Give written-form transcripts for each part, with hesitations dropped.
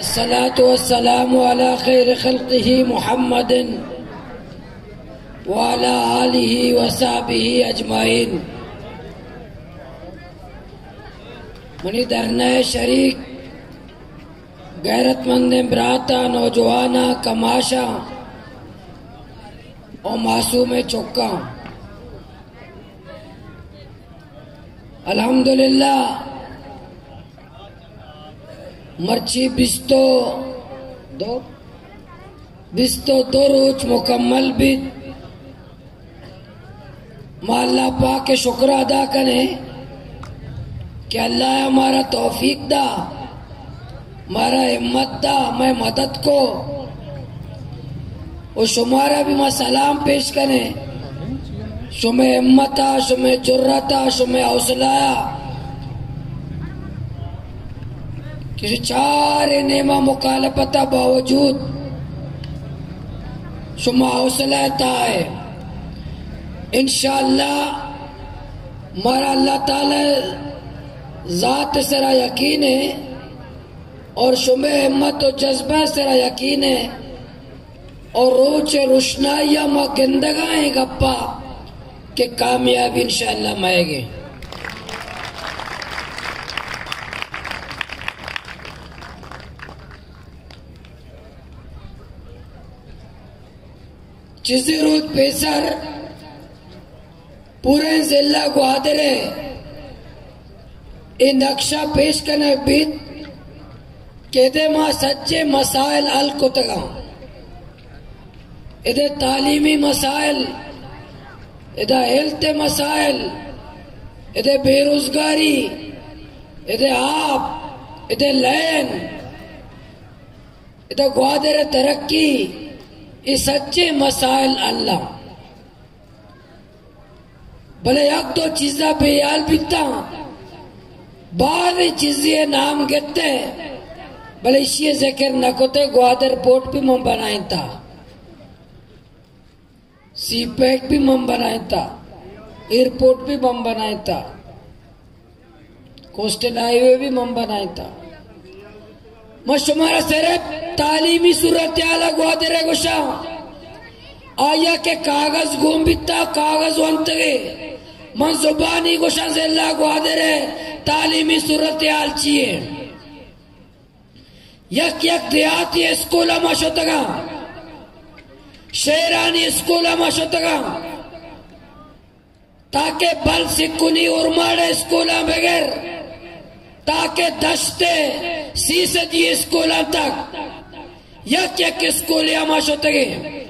अस्सलातु वस्सलामु अला खैर खल्क़िही मुहम्मदिन व अला आलिही व सहबिही अजमाइन। मनी दरने शरीक गैरतमंद ब्राता नौजवाना कमाशा और मासूम चौका अल्हम्दुलिल्लाह मर्ची बिस्तो दो रोज मुकम्मल भी अल्लाह पाक के शुक्र अदा करें कि अल्लाह हमारा तौफीक दा, हमारा हिम्मत दा, मैं मदद को और शुमारा भी मैं सलाम पेश करें। शुमे हिम्मता, शुमे जुर्रता, शुमे हौसलाया किसी चार नेमा मुकालफता बावजूद शुमा हौसला है। इंशाअल्लाह हमारा अल्लाह ताला जात सरा यकीन है और शुमे हिम्मत और जज्बा सरा यकीन है और रोज रोशनाइया माँ गिंदगा है गप्पा के कामयाबी इंशाअल्लाह माएगे। जिस रोज पेसर पूरे जिला ग्वादरे ये नक्शा पेश करने बीत केदे मां सच्चे मसाइल अल कुतगा इधर तालीमी मसाइल, इधर हेल्थ मसाइल, इधर बेरोजगारी, इधर आप, इधर लैन, इधर ग्वादरे तरक्की, ये सच्चे मसाइल अल्लाह भले यक दो चीजा बेयाल बीता बाद चीजें नाम कहते भले इसी जिक्र न कोते ग्वादर पोर्ट भी मम बनाए था, सी पैक भी मम बनाए था, एयरपोर्ट भी मम बनाए था, कोस्टल हाईवे भी मम बनाए था। मशुमारा सिर्फ तालीमी सूरत ग्वादरे गुशा आया के कागज गुम बिता कागज वंतगे मन जुबानी गुशा जिला ग्वादरे तालीमी सूरत चाहिए। यक यक देहाती स्कूल मशोतगा, शेरानी स्कूल मशोतगा ताके बल सिकुनी उर्माड़े स्कूल बगैर ताके दस्ते सीसदी स्कूल तक यक यक स्कूल माशोतगे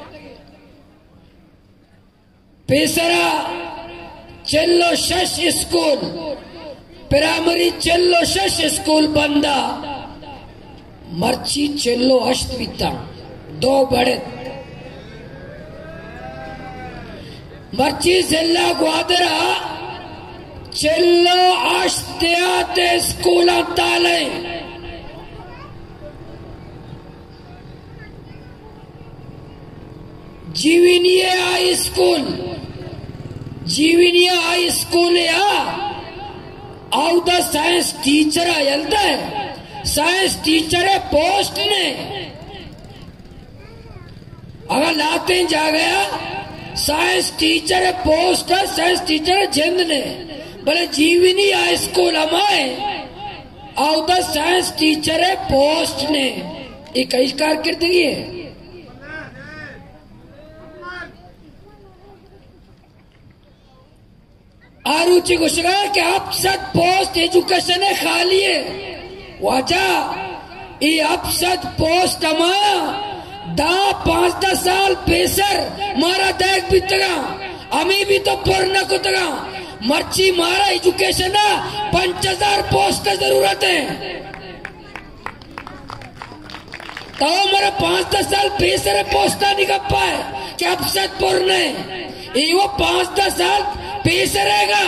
पेसरा चलो शश स्कूल प्राइमरी चलो शश स्कूल बंदा मर्ची चलो अष्ट बीता दो बड़े मर्ची जिला ग्वादरा चलो अष्टयाते स्कूल ताले जीवनिया हाई स्कूल, जीवनिया हाई स्कूल या आउदा साइंस टीचर आयलता है, साइंस टीचर है पोस्ट ने अगर लाते जा गया साइंस टीचर है पोस्ट है, साइंस टीचर है जिंद ने भले जीवनी हाई स्कूल हमारे आउदा साइंस टीचर है पोस्ट ने ये कई कारकिर्दगी है। आरुचि घुसगा कि आप सब पोस्ट एजुकेशन है खाली है वजह ये अब सब पोस्ट हमारा 5-10 साल पेसर मारा देख बीतगा हमें भी तो पढ़ना को तगा मर्ची मारा एजुकेशन 5000 पोस्ट का जरूरत है तो हमारा 5-10 साल पेसर पोस्टा निकल पाए कि अब सब पढ़ने ये वो 5-10 साल पेश रहेगा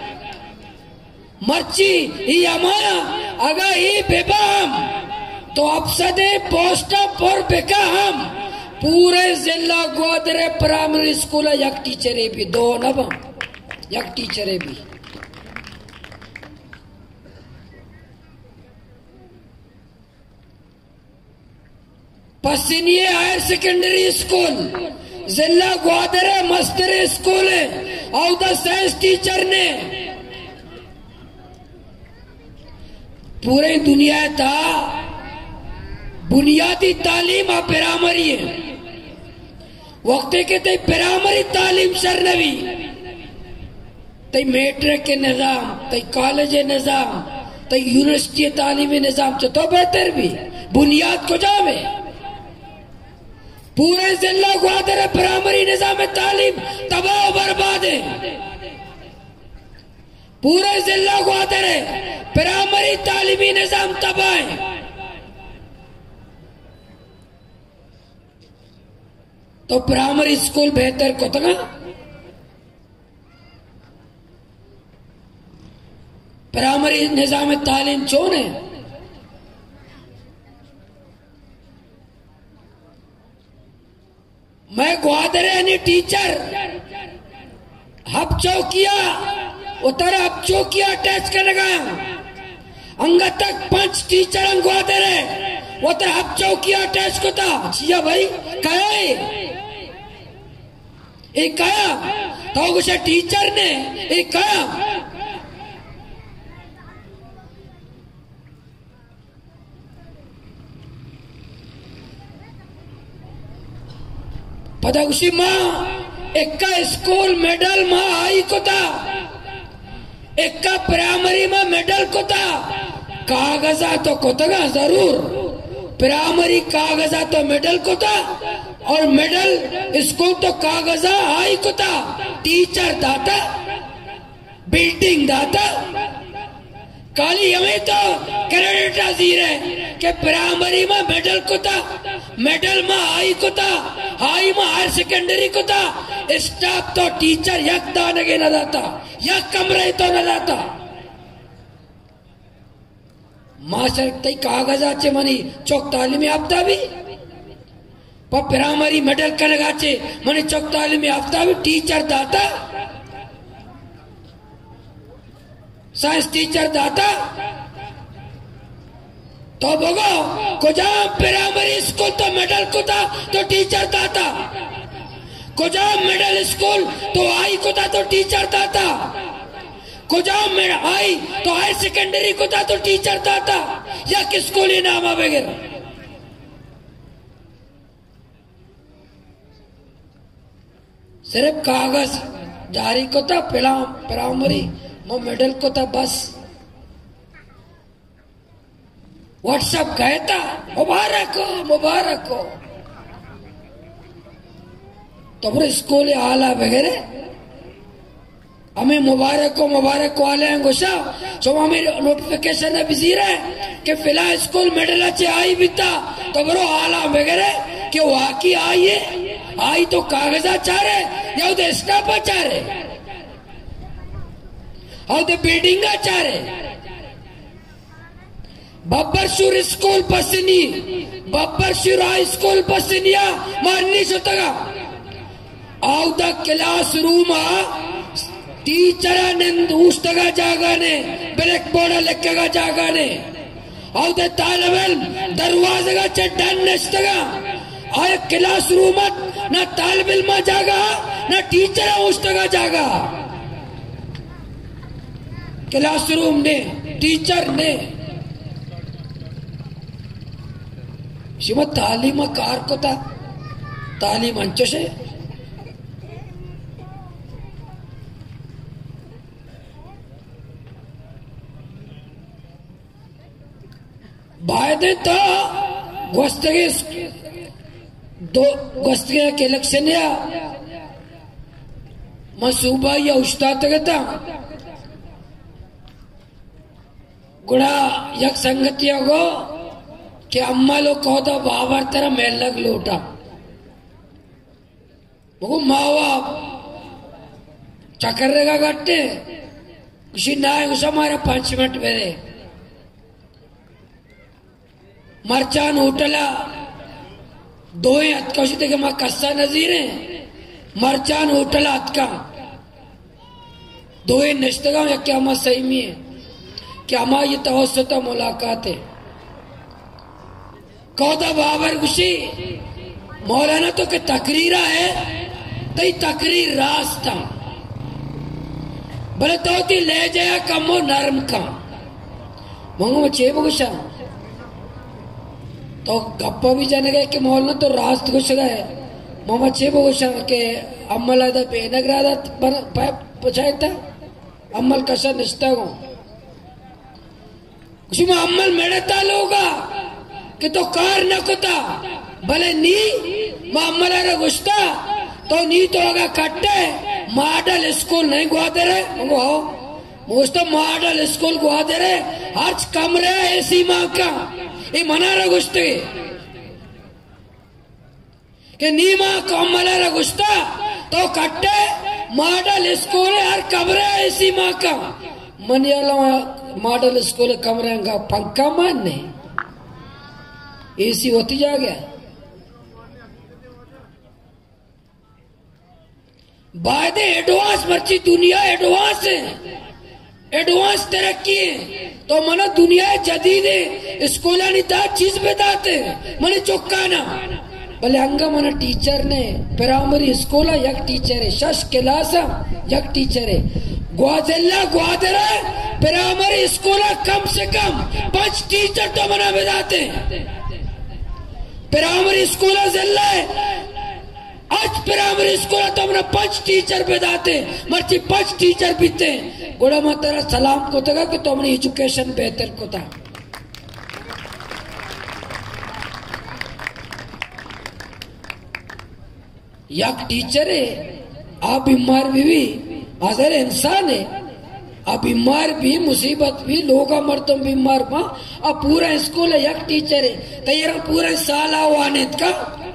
मर्ची ये हमारा अगर ये बेबाम तो अब सदे पोस्टा पर बेका हम पूरे जिला ग्वादरे प्राइमरी स्कूल यक टीचर भी दो नब यक टीचर भी पसीनिये हायर सेकेंडरी स्कूल जिला ग्वादर मस्तर स्कूल और द साइंस टीचर ने पूरी दुनिया था बुनियादी तालीम आ प्राइमरी है वक्त के तय प्राइमरी तालीम सरनवी तय मैट्रिक के निजाम तय कॉलेज निजाम तय यूनिवर्सिटी तालीमी निजाम तो बेहतर भी बुनियाद को जावे पूरे जिला ग्वादर प्राइमरी निजाम तालीम तबाह बर्बाद है पूरे जिला ग्वादर प्राइमरी तालीमी निजाम तबाह है तो प्राइमरी स्कूल बेहतर को तगा प्राइमरी निजाम तालीम चोन है मैं ग्वादर यानी टीचर हब चौकिया उतर हब चौकिया टच कर लगाया अंग तक 5 टीचर ग्वादर है उतर हब चौकिया टच को था छिया भाई कहे एक कहा तो कुछ टीचर ने एक कहा पता उसी माँ एक का स्कूल मेडल माँ आई को था एक का प्राइमरी में मेडल को था कागजा तो कोतगा जरूर प्राइमरी कागजा तो मेडल को था और मेडल स्कूल तो कागजा आई को था टीचर दाता बिल्डिंग दाता काली हमें तो क्रेडिट हाजिर है कि प्राइमरी में मेडल को था मेडल में आई को था आई में हायर सेकेंडरी को था स्टाफ तो टीचर यक दाने के न दाता यक कमरे तो न दाता मास्टर तई कागजाचे मनी चौक तालीमी आफ्ता भी पर प्राइमरी मेडल कनगाचे मनी चौक तालीमी आफ्ता भी टीचर दाता साइंस टीचर दाता तो भोगो कुजाम प्राइमरी स्कूल तो मेडल को था तो टीचर दाता कुजाम मेडल स्कूल तो आई को था तो टीचर दाता कुजाम में आई तो हायर सेकेंडरी को था तो टीचर दाता या किस स्कूल ही नाम वगैरह सिर्फ कागज जारी को था प्राइमरी वो मेडल को था बस व्हाट्सएप गए था मुबारक हो तो फिर स्कूल आला वगैरह हमें मुबारक वाले हैं गुस्सा जो हमें नोटिफिकेशन है बिजी रहे कि फिलहाल स्कूल मेडल अच्छे आई भी था तो बरो आला वगैरह कि वाकई आई है आई तो कागजा चाह रहे या उधर स्टाफ चाह रहे और उधर बिल्डिंग चाह रहे बब्बरशूर स्कूल पसनी बब्बरशूर हाई स्कूल पसनिया मारनी सुतगा आओ द क्लास रूम टीचर ऊस्तगा जागाने ब्लैक बोर्ड लिखेगा जागाने और तालबेल दरवाजे चड्डन नस्तगा आए क्लास रूम ना तालबेल में जागा ना टीचर ऊस्तगा जागा क्लास रूम ने टीचर ने शिव तालीम कार को था तालीम अंचो से बायदे तो गोस्तगे के इलेक्शन या मसूबा या उस्ताद गता गुड़ा यक संगतिया को कि अम्मा लोग कहो तो बाबर तरह मेल लग लोटा वो माँ बाप चक्कर रेगा गट्टे कुछ ना है उस हमारा 5 मिनट मेरे मरचान होटला दो अतका देखे माँ कस्सा नजीर है मरचान होटला अतका दो नश्तगा या क्या माँ सही में है क्या माँ ये तवसता मुलाकात है कौदा बाबर गुशी मौलाना तो के तकरीरा है तई तकरीर रास्ता भले तो ती ले जाया कमो नरम का मंगो चेब गुशा तो गप्पा भी जाने गए कि मौलाना तो रास्त गुश गए मोमा चेब गुशा के अम्मल आदा पेनगरादा पचायता अम्मल कशा निष्ठा को कुछ में अम्मल मेड़ता लोगा कि तो कार न कुता भले नी मां अम्मल आरा गुस्ता तो नी तो होगा कट्टे मॉडल स्कूल नहीं गुआ दे रहे वो मोस्ट मॉडल स्कूल गुआ दे रहे हर कमरे एसी मां का ये मना रहा गुस्ते कि नी मां को अम्मल आरा गुस्ता तो कट्टे मॉडल स्कूल हर कमरे एसी मां का मनियाला मॉडल स्कूल कमरे का पंखा मानने एसी होती जा गया बाद एडवांस मर्ची दुनिया एडवांस है एडवांस तरक्की है तो मना दुनिया जदीद है स्कूल चीज बताते मने चौकाना भले अंगा मना टीचर ने प्राइमरी स्कूल यक टीचर है शश क्लास यक टीचर है ग्वादल्ला ग्वादरा प्राइमरी स्कूल कम से कम 5 टीचर तो मना बताते प्राइमरी स्कूल जिला आज प्राइमरी स्कूल तो हमने 5 टीचर बताते मर्ची 5 टीचर बीते गोड़ा माता सलाम को तगा कि तो हमने एजुकेशन बेहतर को था यक टीचर है आप बीमार भी आदर इंसान है अब बीमार भी मुसीबत भी लोग मरतम बीमार मां अब पूरा स्कूल है यक टीचर है तैयार पूरा साल आने का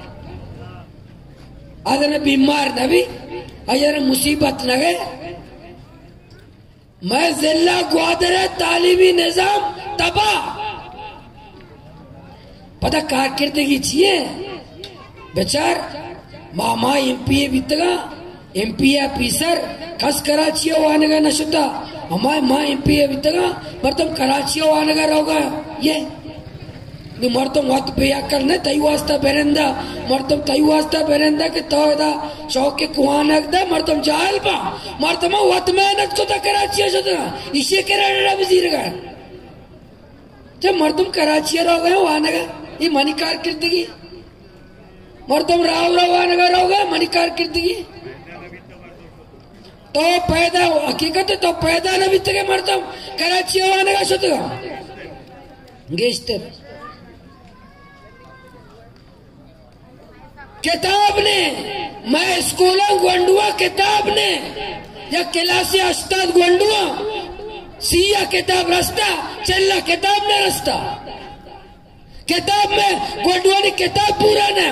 आदर बीमार न भी अयर मुसीबत न गए मैं जिला ग्वादर तालीमी निजाम तबाह पता कारकिर्दगी चाहिए बेचार मामा एमपीए बीतगा एमपी ऑफिसर खस कराची आने का नशुदा हमारे माँ एमपी बीतगा मरतम कराची आने का रहोगा ये मरतम वत पे अकल न तई वास्ता बेरंदा मरतम तई वास्ता बेरंदा के तो दा शौक के कुआन दा मरतम जाल पा मरतम वत मेहनत को ता कराची शुदा इसे के रड़ा वजीर का जब मरतम कराची रहोगा आने का ये मनी कारकिर्दगी मरतम राव आने का रहोगा मनी कारकिर्दगी तो पैदा हकीकत तो पैदा न बीत के मरतम कराची आने का शुदा गेस्टर किताब ने मैं स्कूल गोंडुआ किताब ने या क्लासी अस्ताद गोंडुआ सिया किताब रास्ता चल्ला किताब ने रास्ता किताब में गोंडुआ ने किताब पूरा ना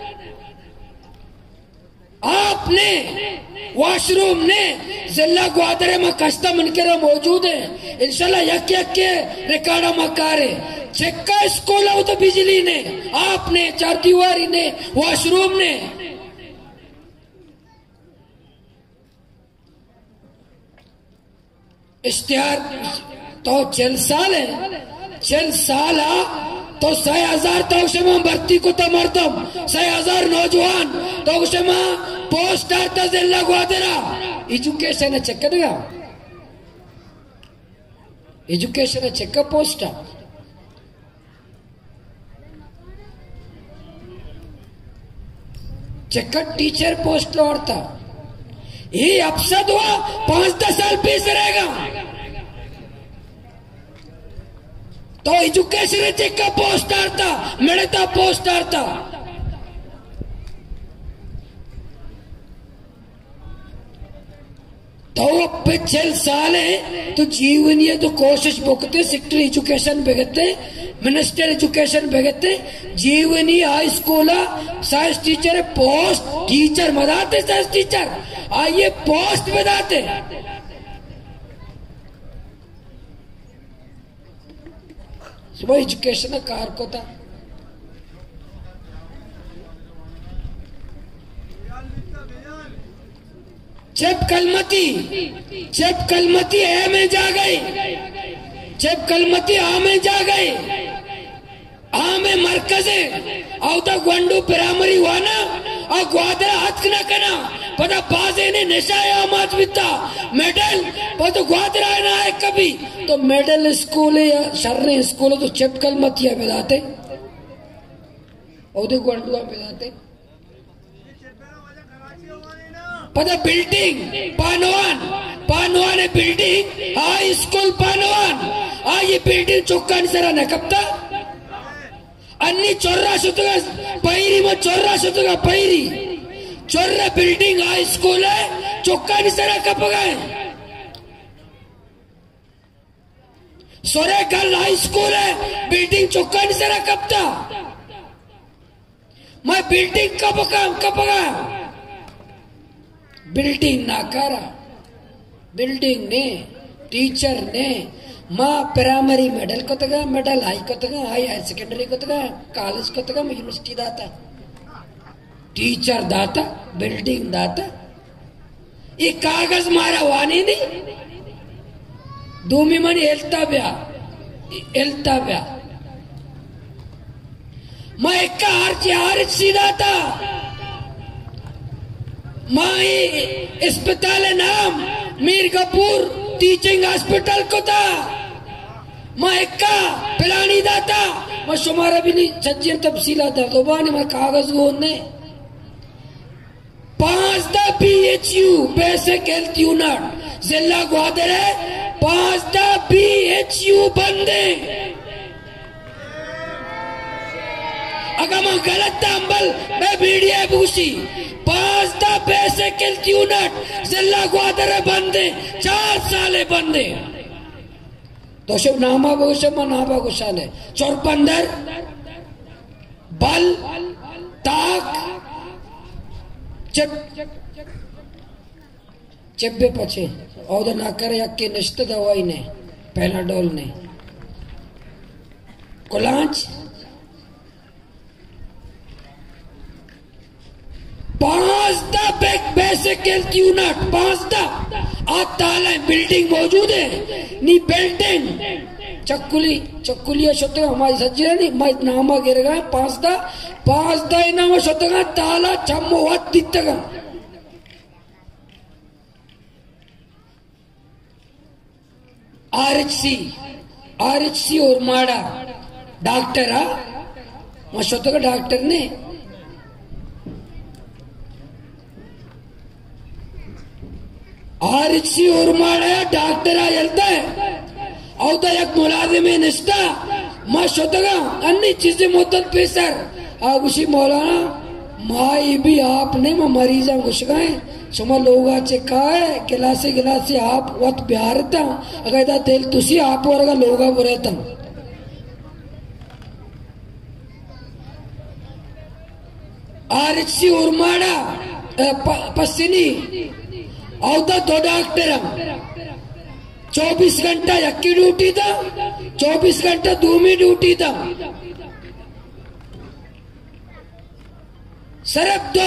आपने वॉशरूम ने जिला ग्वादरे में कस्ता मनकेरा मौजूद है इंशाल्लाह यक के रिकॉर्ड मकारे चेक्का स्कूल हो तो बिजली ने आपने 4 दीवारी ने वॉशरूम ने इश्तिहार तो 4 साल है 4 साल तो 6,000 तो उसे भर्ती को तो मरतम 6,000 नौजवान तो उसे पोस्ट आता जिला ग्वादरा एजुकेशन चेक देगा एजुकेशन चेक पोस्ट चेक टीचर पोस्ट लौटता ये अपसद हुआ 5-10 साल पीछे रहेगा तो एजुकेशन चेक पोस्ट आता मिलता पोस्ट आता तो अब 6 साल है तो जीवन ये तो कोशिश भुगते सेक्टर एजुकेशन भगते मिनिस्टर एजुकेशन भगते जीवनी high school science teacher post teacher मदाते साइंस टीचर आइए पोस्ट बताते सुबह एजुकेशन कार को था जब कलमती ए में जा गई जब कलमती आ में जा गई आ में मरकज और तो गुंडू प्राइमरी हुआ ना और ग्वादरा हथ न करना पता बाजे ने नशाया मात बिता मेडल तो ग्वादरा ना है कभी तो मेडल स्कूल है या शर्रे स्कूल तो चिपकल मत या बिदाते और तो गुंडुआ बिदाते पता बिल्डिंग पानवान है बिल्डिंग हाई स्कूल पानवान ये बिल्डिंग चौका सरा न कपता अन्नी चोर्रा सुतगा पैरी में चोर्रा सुतगा पैरी चोर्रा बिल्डिंग हाई स्कूल है चौका सरा कप गए सोरे गर्ल हाई स्कूल है बिल्डिंग चौका सरा कपता मैं बिल्डिंग कप गया बिल्डिंग ना करा बिल्डिंग ने टीचर ने माँ प्राइमरी मेडल को तगा मेडल हाई को तगा हायर सेकेंडरी को तगा कॉलेज को तगा यूनिवर्सिटी दाता टीचर दाता बिल्डिंग दाता ये कागज मारा वानी नहीं दूमी मन एलता ब्या मैं एक आर्च सीधा था माई अस्पताल नाम मीर कपूर टीचिंग हॉस्पिटल को था मैं एक पिलानी दाता मैं शुमारा भी नहीं सज्जन तफसीला था तो बाने मैं कागज गोने 5 दा BHU बेसिक हेल्थ यूनिट जिला ग्वादर है 5 दा BHU बंदे अगर मैं गलत था अंबल मैं वीडियो भूसी 5 दा बेसिक हेल्थ यूनिट जिला ग्वादर बंदे 4 साले बंदे तो शब नामा बगुशम नामा गुशाले चौरपंदर बल ताक चब्बे पचे और ना करे अक्के निश्त दवाई ने पैनाडोल ने कोलांच 5 दा बेसिक हेल्थ यूनिट 5 दा ताला बिल्डिंग मौजूद है नी बिल्डिंग चक्कुलिया शोते हमारी सज्जे नहीं मैं नामा गिर गया 5 दा इनाम शोते ताला चम्मो वत दित्तगा आरएचसी और माड़ा डॉक्टर मैं शोते डॉक्टर ने आरएचसी और माड़ा डॉक्टर आयलता है और तो एक मुलाजिम निष्ठा माँ शोतगा अन्य चीजें मोतन पेशर आगुशी मौलाना माई भी आपने मैं मरीजा घुस गए सुमा लोगा चिका है गिलासे आप वत बिहारता अगर तेल तुसी आप और अगर लोगा बुरेता आरएचसी और माड़ा पश्चिनी और तो 2 डॉक्टर 24 घंटा यक्की ड्यूटी था 24 घंटा दूमी ड्यूटी था सिर्फ 2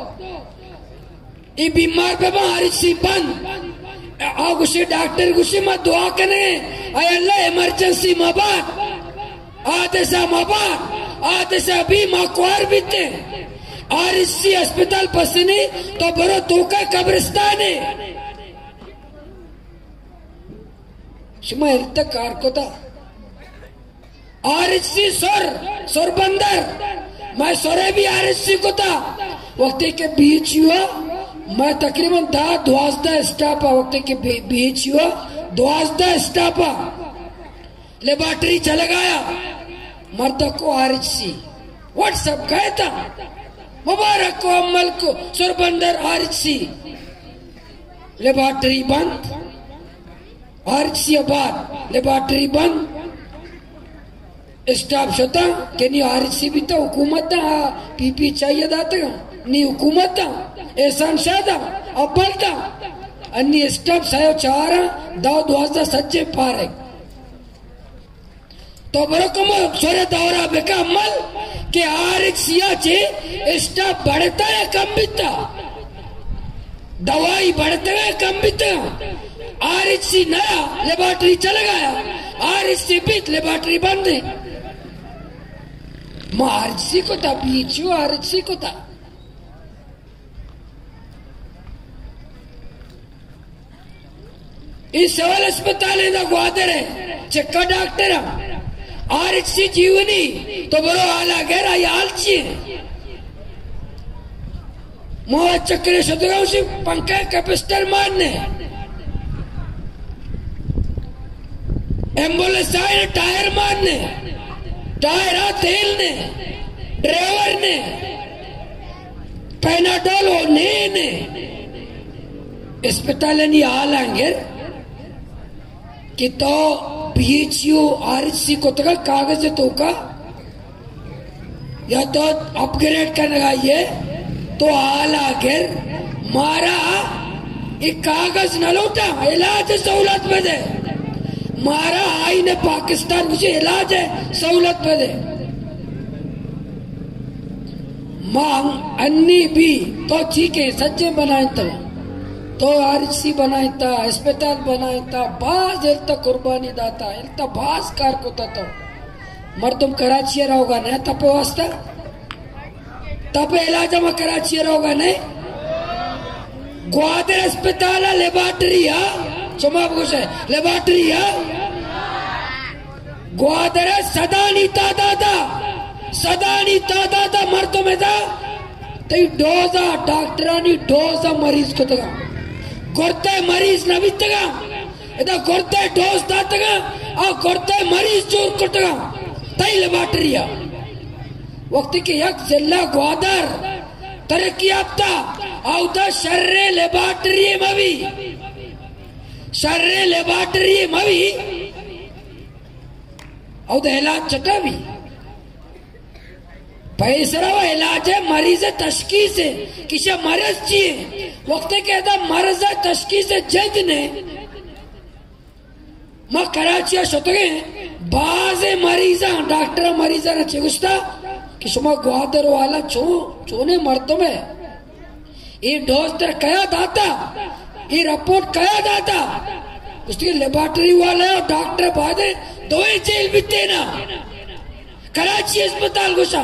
ये बीमार पे आरएचसी बंद गुस्से डॉक्टर गुस्से में दुआ करें अल्लाह इमरजेंसी मबाद आधे से अभी मकवार बीते आरएचसी अस्पताल पसनी तो बरो तो का कब्रिस्तान है शुमा तक कार को था आरएचसी सोर बंदर मैं सोरे भी आरएचसी को था वक्त के बीच हुआ मैं तकरीबन था 12 स्टाफ वक्त के बीच हुआ 12 स्टाफ लेबोरेटरी चला गया मर्द को आरएचसी व्हाट्सएप गया था मुबारक को अमल को सुरबंदर आरएचसी लेबोरेटरी बंद आरएचसी बाद लेबोरेटरी बंद स्टाफ शोता के नहीं आरएचसी भी तो हुकूमत था पीपी चाहिए दाता नहीं हुकूमत था एहसान शाह था अब्बल था अन्य स्टाफ सायो 4 दाव 12 सच्चे पार है तो बरकम सोरे दौरा बेका अमल के आरएचसी चे स्टाफ बढ़ता है कम बिता दवाई बढ़ता है कम बिता आरएचसी नया लेबोरेटरी चला गया आरएचसी भी लेबोरेटरी बंद है मैं आरसी को था बीचू आरसी को था इस सवाल अस्पताल ग्वादर है चक्का डॉक्टर आरसी जीवनी तो बड़ो आला गहरा आलची मोह चक्रे शतगांव से पंखा कैपेसिटर मारने एम्बुलेंस आए टायर मारने टायर आ तेल ने ड्राइवर ने पैनाडोल ने अस्पताल नहीं आलांगे कि तो पीएचयू आरसी को तो कागज तो का या तो अपग्रेड करने ये तो आला गिर मारा एक कागज न लौटा इलाज सहूलत में दे मारा आई ने पाकिस्तान मुझे इलाज है सहूलत में दे मांग अन्नी भी तो ठीक है सच्चे बनाए तो आरसी बनाए था अस्पताल बनाए था बाज हेल्ता कुर्बानी दाता हेल्ता बाज कार को तो मर्दम कराची रहोगा ना तपे वास्ता तपे इलाज में कराची रहोगा नहीं ग्वादर अस्पताल लेबॉर्टरी चुमा कुछ है लेबॉर्टरी ग्वादर सदानी तादादा मर्दों में था तो डोजा डॉक्टरानी डोजा मरीज को तगा गोरते मरीज न बितगा इधर गोरते डोज दातगा और गोरते मरीज जोर कोटगा तई लेबॉर्टरी वक्त के यक जिला ग्वादर तरक्की याफ्ता और शर्रे लेबॉर्टरी मवी और इलाज चटा भी पैसरा इलाज है मरीज तशखीस है किसी मरज चाहिए वक्त के मरज तशखीस जज ने मैं कराची शतगे बाज मरीजा डॉक्टर मरीजा ने चिकित्सा कि शुमा ग्वादर वाला चोने मर्दों में ये डोज तर कया दाता ये रिपोर्ट कया दाता उसकी लेबॉर्टरी वाले और डॉक्टर बाद दो जेल बीते ना कराची अस्पताल घुसा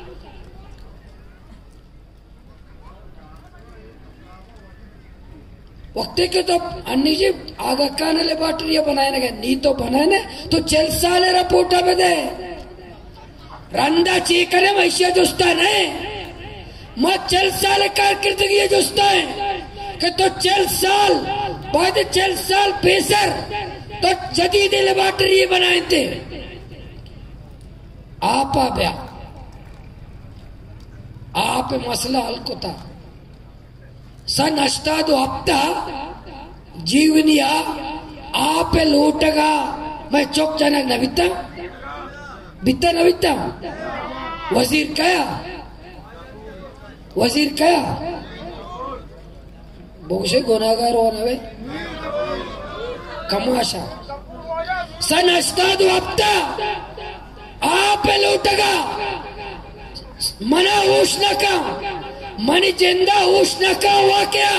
वक्त के तो अन्य जी आगा कान लेबॉर्टरी बनाए ना नी तो बनाए तो चल साले रिपोर्ट में दे रंदा चीकने वैश्य जुस्ता नहीं मत चल साल कारकिर्दगी जुस्ता है कि तो चल साल बाद चल साल पेसर तो जदीद लेबॉर्टरी बनाए थे आप मसला हल को था सन अष्टादो हफ्ता जीवनिया आप लूटगा मैं चौक जनक न बिता वजीर कया बहुशे गुनाहगार होना वे कमाशा सन अष्टादो हफ्ता आप लूटगा मना उष्ण का मनी जिंदा उष्ण का वाकया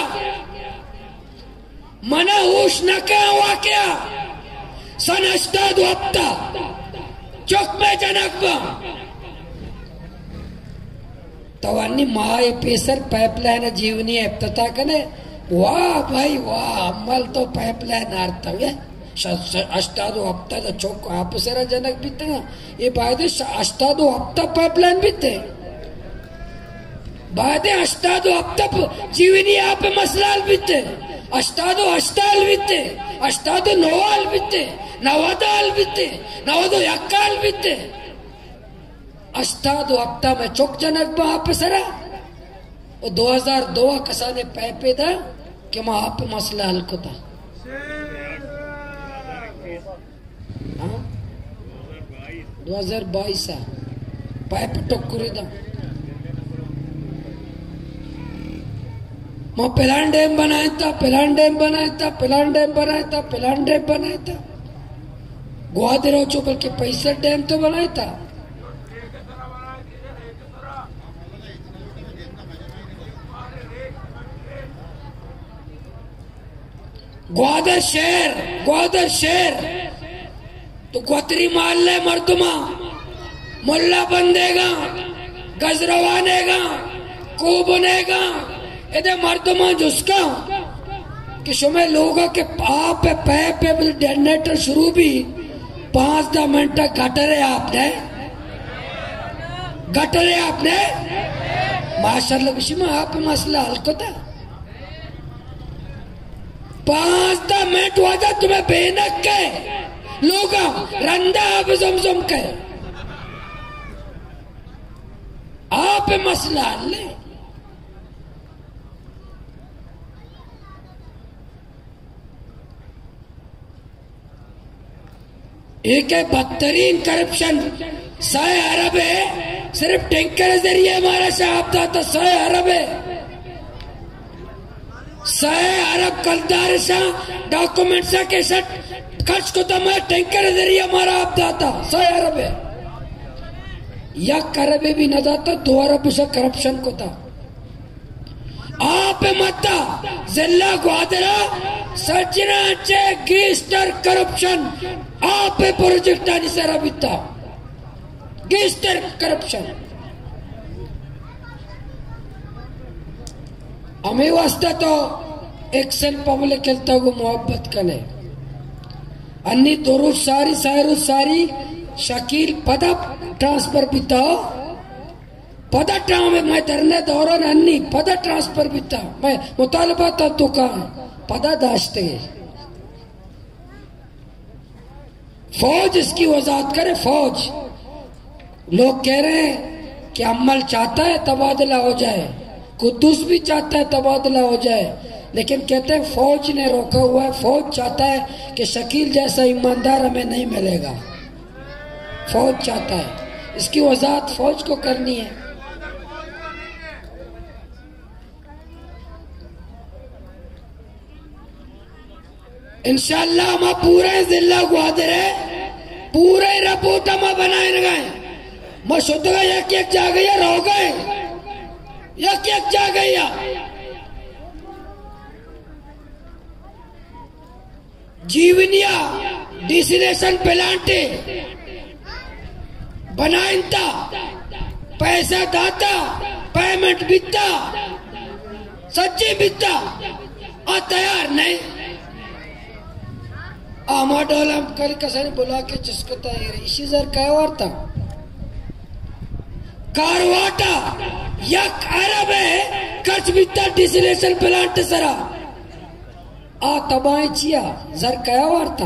मना उष्ण का वाकया सन अष्टादो हफ्ता चौक में जनक तवानी माए पेसर पाइपलाइन जीवनी एप्तता कने वाह भाई वाह अमल तो पाइपलाइन आर्तव्य अष्टादो हफ्ता तो चौक आप सरा जनक बीते ये बाद अष्टादो हफ्ता पाइपलाइन बीते बाद अष्टादो हफ्ता जीवनी आप मसलाल बीते अष्टादो अष्टाल बीते अष्टादो नवाल बीते नवादाल बीते नवादो यक्काल बीते अष्टादो हफ्ता में चौक जनक आप सरा वो 2002 कसाने पैपे था कि मैं आप मसला हल को था 2022 पाइप टोकुरी था मैं पिलान डैम बनाया था ग्वादर चौपल के पैसा डैम तो बनाया था ग्वादर शहर तो गोतरी माल ले मर्दुमा मुल्ला बंदेगा, गजरवानेगा, को बनेगा, इधर मर्दमा जुस्का कि शुमे लोगों के आप पे जनरेटर शुरू भी 5-10 मिनट तक घटरे आपने माशाल्लाह खुशी में आप मसला हल को था 5-10 मिनट वादा तुम्हें बेनक के लोग रंदा आप जमजम के आप मसला हल ले एक है बदतरीन करप्शन 100 अरब है सिर्फ टैंकर के जरिए हमारा शराब था 100 अरब है 100 अरब कलदार डॉक्यूमेंट सा के साथ खर्च को तो मैं टैंकर के जरिए हमारा आपदा था 100 अरब है या करबे भी न जाता 2 अरब से करप्शन को था आप मता जिला ग्वादरा सजना चे गैंगस्टर करप्शन आप प्रोजेक्ट आनी सारा बिता गैंगस्टर करप्शन हमें वास्ता तो एक्शन पब्लिक खेलता को मोहब्बत कने अन्नी दोरुद सारी सायरुद सारी शकील पदा ट्रांसफर बिता पदा ट्रांसफर में मैं धरने दौरान अन्नी पदा ट्रांसफर बिता मैं मुतालबा था दुकान पदा दाश्ते फौज इसकी वजाहत करे फौज लोग कह रहे हैं कि अम्मल चाहता है तबादला हो जाए कुद्दूस भी चाहता है तबादला हो जाए लेकिन कहते हैं फौज ने रोका हुआ है फौज चाहता है कि शकील जैसा ईमानदार हमें नहीं मिलेगा फौज चाहता है इसकी वजाहत फौज को करनी है इंशाअल्लाह हम पूरे जिला ग्वादर है पूरे रिपोर्ट हम बनाए गए मैं शुद्ध गया एक जा गया रह गए एक जा गया जीवनिया डिस्टिलेशन प्लांट बनाइंता पैसा दाता पेमेंट बिता सच्ची बिता और तैयार नहीं आमाडोला कल कसाने बुला के जिसको तैयार इसी जर क्या वार्ता कारवाटा यक अरब है खर्च बिता डिस्टिलेशन प्लांट सरा आ तबाही चिया जर क्या वार्ता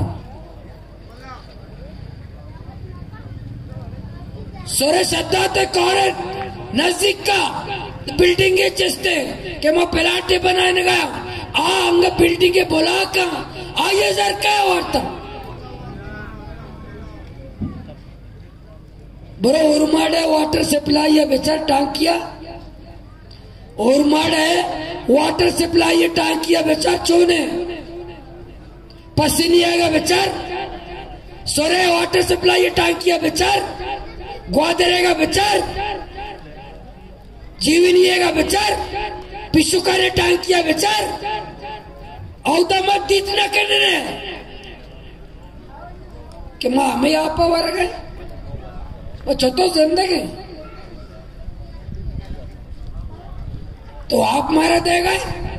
सोरे सद्दाते कौरे नजदीक का बिल्डिंग चस्ते के मैं प्लांट बनाने गया अंग बिल्डिंग बोला का आइए सर क्या वार्ता बड़े उर्माड़े वाटर सप्लाई है बेचार टांकिया उर्माड़े वाटर सप्लाई है टांकिया बेचार चोने पसीनिया बेचार सोरे वाटर सप्लाई है टांकिया बेचार ग्वादरेगा बेचार जीवनिएगा बेचार पिशुकारे टांकिया बेचार औदा मत इतना करने कि माँ हमें आप वर गए वो छतो जिंदगी तो आप मारा देगा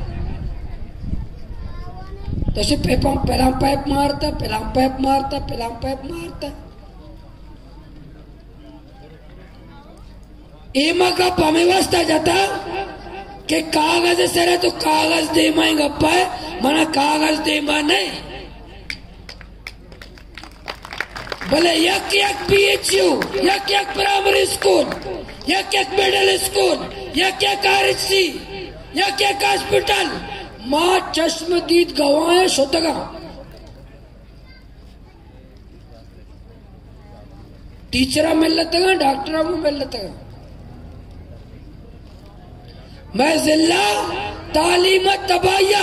तो सिर्फ पहला पाइप मारता पहला पाइप मारता पहला पाइप मारता एमा का हमें वास्ता जाता कि कागज से रहे तो कागज दे माए गप्पा है मना कागज दे मा नहीं भले यक PHU यक प्राइमरी स्कूल यक मिडिल स्कूल यक RHC यक हॉस्पिटल माँ चश्मदीद गवाए शोतगा टीचरा मिल लेते डॉक्टरा में मिल लेते मैं जिला तालीम तबाहिया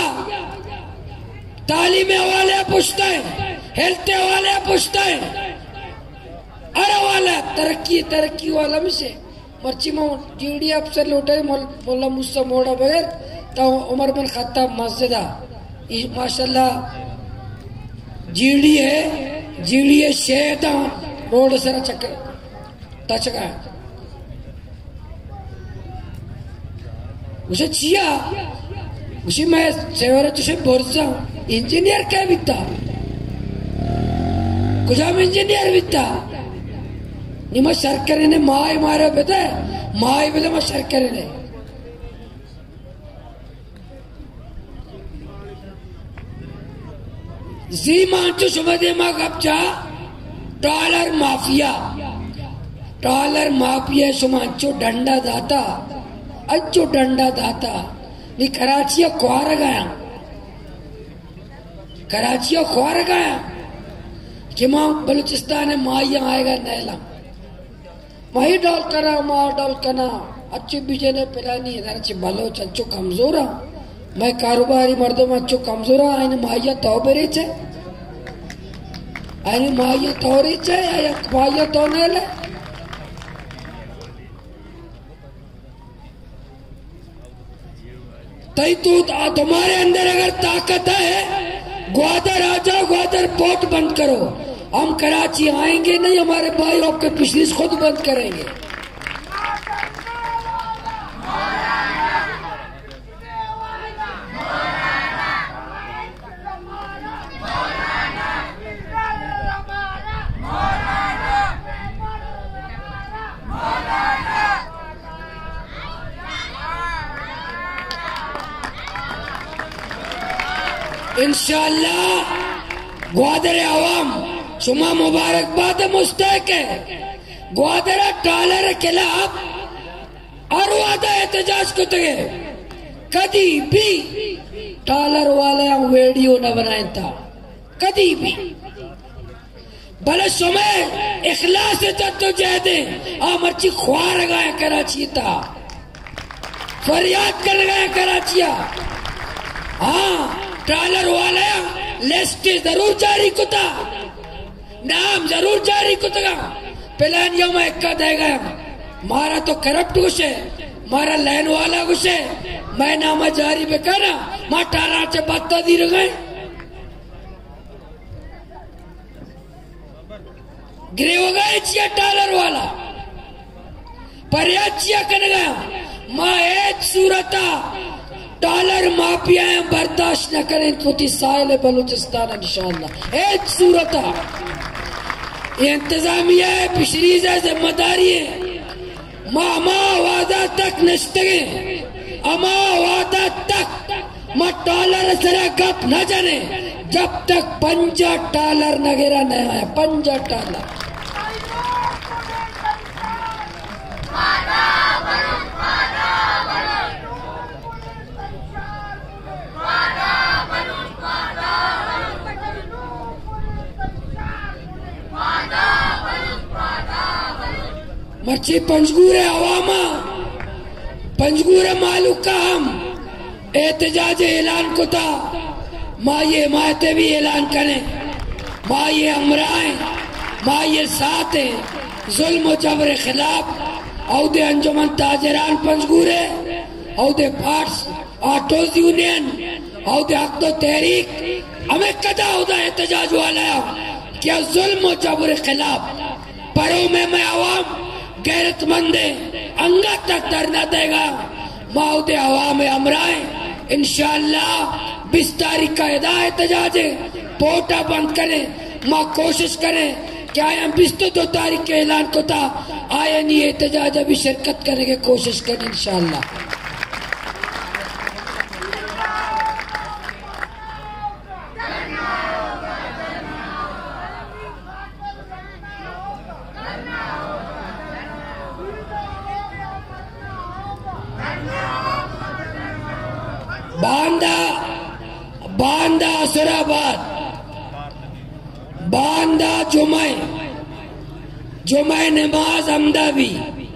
तालीम वाले पूछता है हेल्थ वाले पूछता है अरे वाला तरक्की वाला में से मर्ची में जीडी अफसर लौटे बोला मुझसे मोड़ा बगैर तो उमर बिन खत्ताब मस्जिदा माशाल्लाह जीडी है शेदा रोड सरा चक्कर तचगा उसे चिया उसी मैं सेवर तुझे बोलता इंजीनियर क्या बिता कुछ हम इंजीनियर बिता निम सरकार ने माय मारा बेटा माय बेटा मैं सरकार ने जी मांचो सुबह माँ कब्जा डॉलर माफिया सुमांचो डंडा दाता अच्छो डंडा दाता नी कराची ख्वार गया कि माँ बलूचिस्तान है माँ आएगा नैला माही डॉल कना अच्छी बीजे ने पिलानी है अच्छी बलोच अच्छो कमजोर मैं कारोबारी मर्दों में अच्छो कमजोर आयन माहिया तो बेरीच है आयन माहिया तो रीच है या माहिया तो नैले तई तू तुम्हारे अंदर अगर ताकत है ग्वादर आ जाओ ग्वादर पोर्ट बंद करो हम कराची आएंगे नहीं हमारे भाई आपके फिशरीज खुद बंद करेंगे इंशाअल्लाह ग्वादर आवाम सुमा मुबारकबाद मुस्तक है ग्वादर डॉलर के खिलाफ और वादा एहतजाज कुतगे कदी भी डॉलर वाले वीडियो न बनाए था कदी भी भले समय इखलास से जद्दोजहद मर्ची ख्वार गया कराची था फरियाद कर गया कराचिया हाँ डॉलर वाला लिस्ट जरूर जारी कुता नाम जरूर जारी कुतगा प्लान यो मैं इक्का देगा मारा तो करप्ट गुस्से मारा लैन वाला गुस्से मैं नामा जारी पे करना मां टारा से बत्ता दी गए गिरे हो गए चिया डॉलर वाला पर चिया कर गया मां एक सूरता डॉलर माफिया बर्दाश्त न करें तो साहिल बलूचिस्तान इंशाअल्लाह एक सूरत इंतजामिया है फिशरीज है जिम्मेदारी है मामा वादा तक नश्तगे अमा वादा तक मा डॉलर जरा गप न जाने जब तक $50 नगेरा नहीं आया $50 मर्ची पंजगूर अवामा पंजगूर मालूक का हम एहतजाज ऐलान को था माँ ये मायते भी ऐलान करें माँ ये अमराए माँ ये साथ है जुल्म जबर खिलाफ औदे अंजुमन ताजरान पंजगूरे औदे पार्ट्स ऑटोज यूनियन औदे हक तो तहरीक हमें कदा होता एहतजाज वाला क्या जुल्म जबर खिलाफ परों में मैं आवाम गैरतमंद अंगा तक धरना देगा माउदे अवाम अमराए इंशाअल्लाह 20 तारीख का एहतजाज पोटा बंद करें माँ कोशिश करें क्या हम 22 तारीख के ऐलान को था आया नहीं एहतजाज अभी शिरकत करने की कोशिश करें इंशाअल्लाह बांदा असराबाद बांदा जुमे नमाज अमदा भी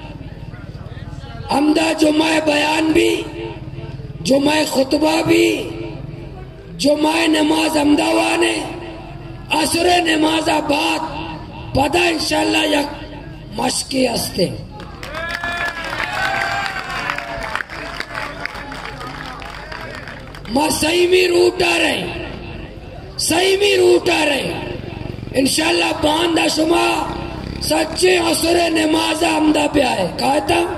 अमदा जुमे बयान भी जुमे खुतबा भी जुमे नमाज अमदावाने असर नमाजाबाद पदा इंशाल्लाह यक मशके हस्ते मां सही में रूट आ रहे इंशाल्लाह बांदा शुमा सच्चे असुर नमाज आमदा पे आए कहता